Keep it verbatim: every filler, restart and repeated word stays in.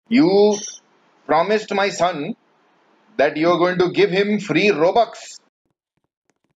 You promised my son that you're going to give him free Robux.